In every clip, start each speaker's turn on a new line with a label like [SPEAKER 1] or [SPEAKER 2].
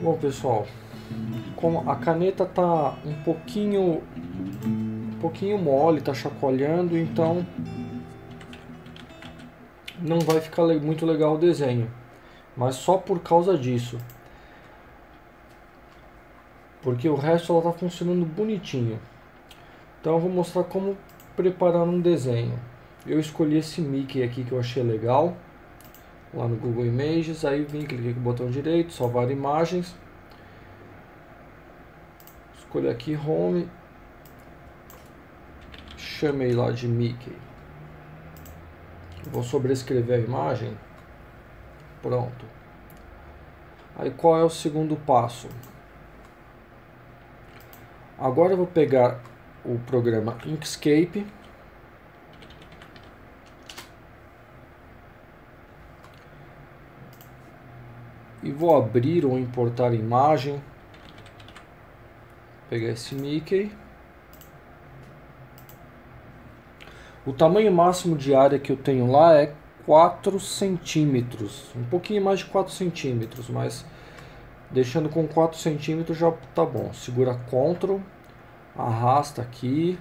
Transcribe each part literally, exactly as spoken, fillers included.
[SPEAKER 1] Bom, pessoal, como a caneta tá um pouquinho um pouquinho mole, tá chacoalhando, então não vai ficar muito legal o desenho, mas só por causa disso, porque o resto ela tá funcionando bonitinho. Então eu vou mostrar como preparar um desenho. Eu escolhi esse Mickey aqui que eu achei legal lá no Google Images, aí vim, cliquei com o botão direito, salvar imagens, escolhi aqui Home, chamei lá de Mickey, vou sobrescrever a imagem, pronto. Aí qual é o segundo passo? Agora eu vou pegar o programa Inkscape, e vou abrir ou importar imagem, pegar esse Mickey. O tamanho máximo de área que eu tenho lá é quatro centímetros, um pouquinho mais de quatro centímetros, mas deixando com quatro centímetros já tá bom. Segura Ctrl, arrasta aqui,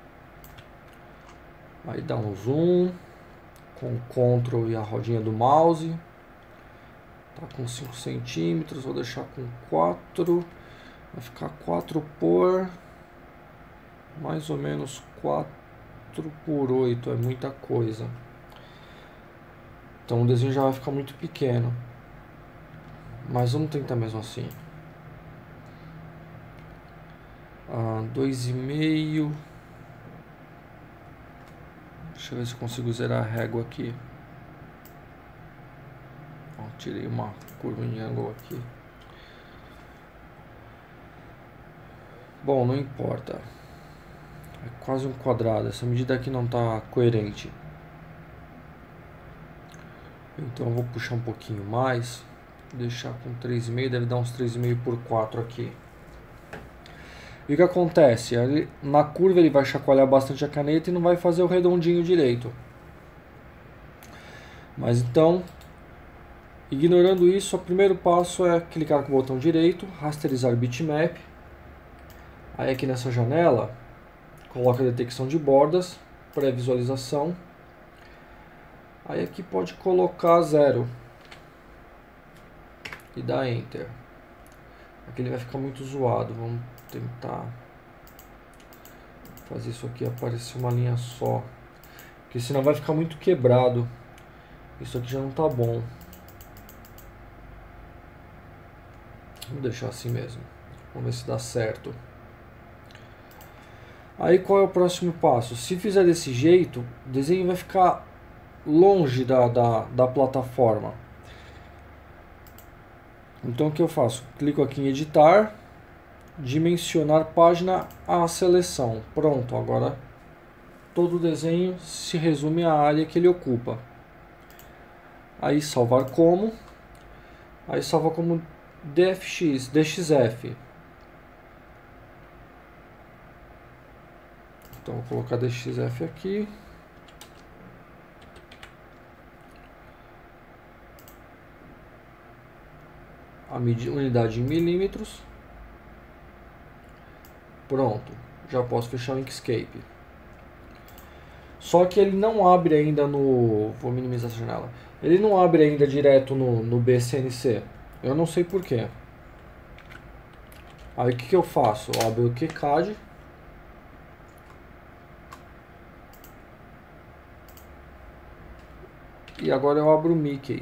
[SPEAKER 1] aí dá um zoom, com Ctrl e a rodinha do mouse, tá com cinco centímetros, vou deixar com quatro, vai ficar quatro por mais ou menos quatro por oito, é muita coisa. Então o desenho já vai ficar muito pequeno. Mas vamos tentar mesmo assim. Ah, dois e meio. Deixa eu ver se eu consigo zerar a régua aqui. Ó, tirei uma curva em ângulo aqui. Bom, não importa. É quase um quadrado. Essa medida aqui não está coerente. Então eu vou puxar um pouquinho mais. Deixar com três e meio, deve dar uns três e meio por quatro aqui. E o que acontece? Ele, na curva ele vai chacoalhar bastante a caneta e não vai fazer o redondinho direito. Mas então, ignorando isso, o primeiro passo é clicar com o botão direito, rasterizar bitmap. Aí aqui nessa janela, coloca a detecção de bordas, pré-visualização. Aí aqui pode colocar zero e dar Enter. Aqui ele vai ficar muito zoado, vamos tentar fazer isso aqui aparecer uma linha só, porque senão vai ficar muito quebrado. Isso aqui já não tá bom. Vou deixar assim mesmo. Vamos ver se dá certo. Aí qual é o próximo passo? Se fizer desse jeito, o desenho vai ficar longe da, da, da plataforma. Então o que eu faço? Clico aqui em editar, dimensionar página à seleção. Pronto, agora todo o desenho se resume à área que ele ocupa. Aí salvar como, aí salva como D F X, D X F. Então vou colocar D X F aqui. A medida, unidade em milímetros. Pronto, já posso fechar o Inkscape. Só que ele não abre ainda no... Vou minimizar essa janela. Ele não abre ainda direto no, no B C N C. Eu não sei porquê. Aí o que, que eu faço? Eu abro o KiCad. E agora eu abro o Mickey.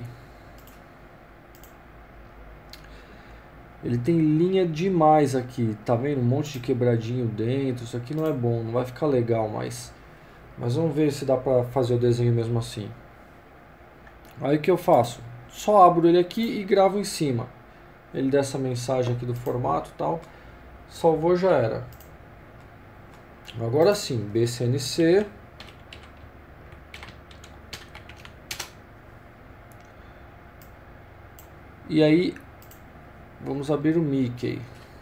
[SPEAKER 1] Ele tem linha demais aqui, tá vendo? Um monte de quebradinho dentro. Isso aqui não é bom, não vai ficar legal, mas... Mas vamos ver se dá pra fazer o desenho mesmo assim. Aí o que eu faço? Só abro ele aqui e gravo em cima. Ele dá essa mensagem aqui do formato e tal. Salvou, já era. Agora sim, B C N C. E aí, vamos abrir o Mickey.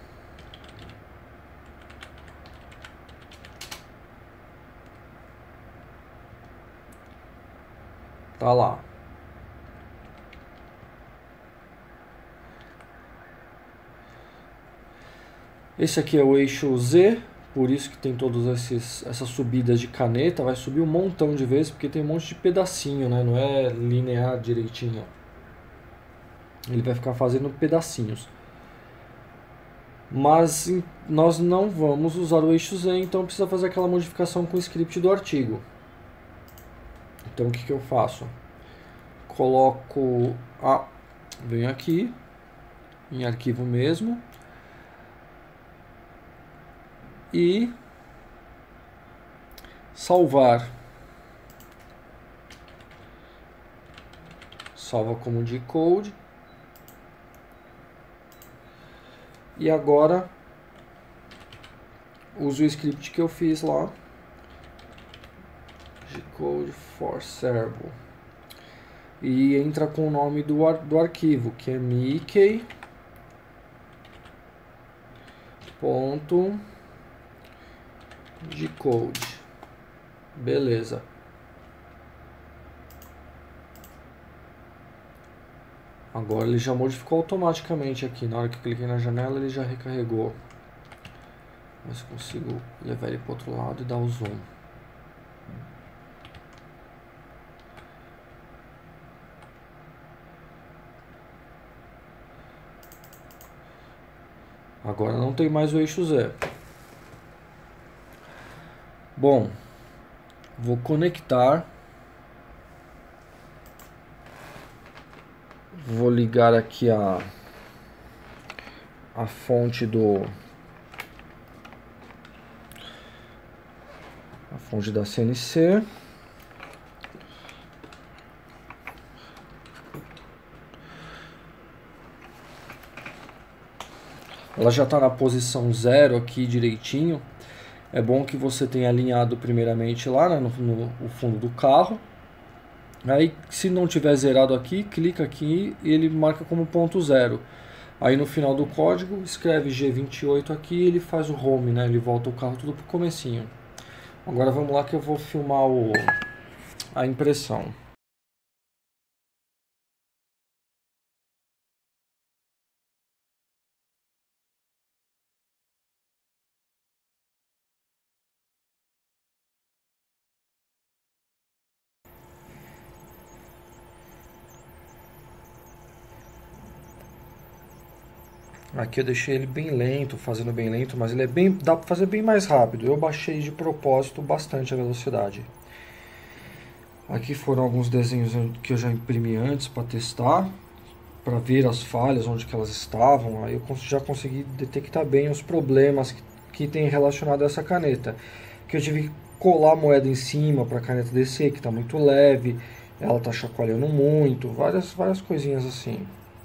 [SPEAKER 1] Tá lá. Esse aqui é o eixo Z, por isso que tem todas essas subidas de caneta, vai subir um montão de vezes, porque tem um monte de pedacinho, né? Não é linear direitinho. Ele vai ficar fazendo pedacinhos. Mas nós não vamos usar o eixo Z, então precisa fazer aquela modificação com o script do artigo. Então o que, que eu faço? Coloco a... venho aqui, em arquivo mesmo, e salvar. Salva como G-code. E agora uso o script que eu fiz lá, G-code for servo, e entra com o nome do, ar, do arquivo, que é mickey ponto G-code. Beleza. Agora ele já modificou automaticamente aqui. Na hora que eu cliquei na janela, ele já recarregou. Mas consigo levar ele para o outro lado e dar o zoom. Agora não tem mais o eixo Z. Bom, vou conectar. Vou ligar aqui a, a fonte do a fonte da C N C. Ela já está na posição zero aqui direitinho. É bom que você tenha alinhado primeiramente lá, né, no, no fundo do carro. Aí, se não tiver zerado aqui, clica aqui e ele marca como ponto zero. Aí no final do código, escreve G vinte e oito aqui e ele faz o home, né? Ele volta o carro tudo pro comecinho. Agora vamos lá que eu vou filmar o, a impressão. Aqui eu deixei ele bem lento, fazendo bem lento, mas ele é bem, dá para fazer bem mais rápido. Eu baixei de propósito bastante a velocidade. Aqui foram alguns desenhos que eu já imprimi antes para testar, para ver as falhas, onde que elas estavam. Aí eu já consegui detectar bem os problemas que, que tem relacionado a essa caneta. Que eu tive que colar a moeda em cima para a caneta descer, que está muito leve, ela está chacoalhando muito, várias, várias coisinhas assim.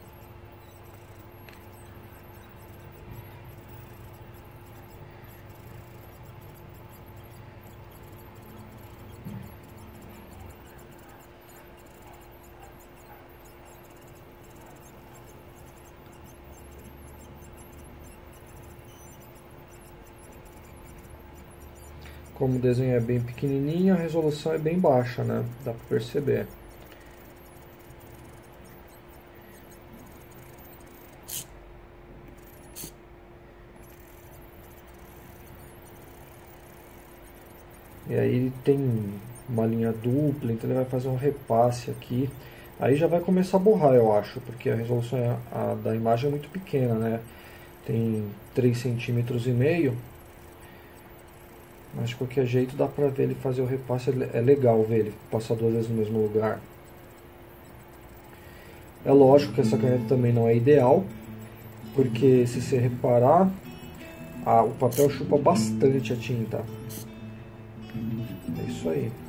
[SPEAKER 1] Como o desenho é bem pequenininho, a resolução é bem baixa, né? Dá para perceber. E aí ele tem uma linha dupla, então ele vai fazer um repasse aqui. Aí já vai começar a borrar, eu acho, porque a resolução a, da imagem é muito pequena, né? Tem três centímetros e meio. Mas de qualquer jeito dá pra ver ele fazer o repasse, é legal ver ele passar duas vezes no mesmo lugar. É lógico que essa caneta também não é ideal, porque se você reparar, a, o papel chupa bastante a tinta. É isso aí.